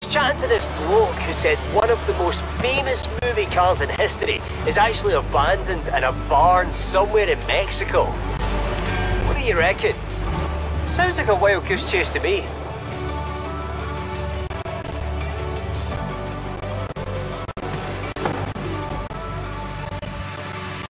chatting to this bloke who said one of the most famous movie cars in history is actually abandoned in a barn somewhere in Mexico. What do you reckon? Sounds like a wild goose chase to me.